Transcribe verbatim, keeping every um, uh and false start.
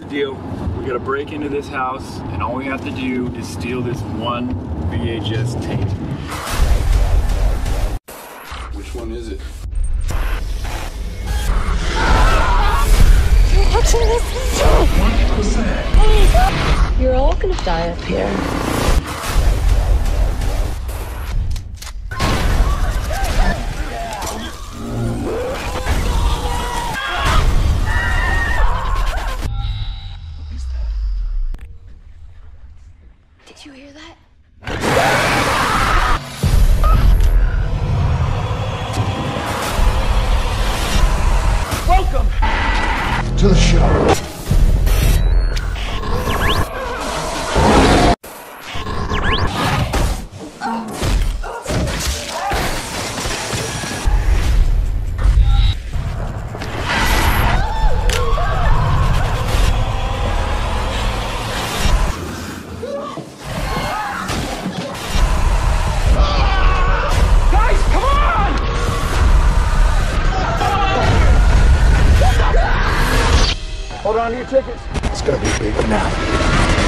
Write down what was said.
deal. We gotta break into this house, and all we have to do is steal this one V H S tape. Which one is it? You're watching this? one percent. You're all gonna die up here. Did you hear that? Welcome To the show. Hold on to your tickets. It's gonna be a big one now.